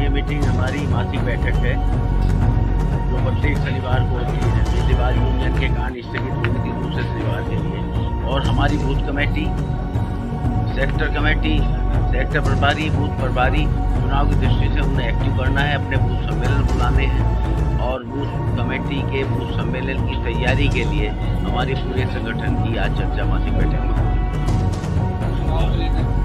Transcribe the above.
Meeting हमारी मासिक बैठक है जो प्रत्येक शनिवार को होती है। शनिवार यूनियन के कारण स्थगित होने की दूसरे शनिवार के लिए। और हमारी booth committee, sector committee, sector प्रभारी, बूथ प्रभारी चुनाव की दृष्टि से उन्हें एक्टिव करना है, अपने बूथ सम्मेलन बुलाने हैं और बूथ कमेटी के बूथ सम्मेलन की तैयारी के लिए हमारे पूरे संगठन की आज चर्चा मासिक बैठक में होगी।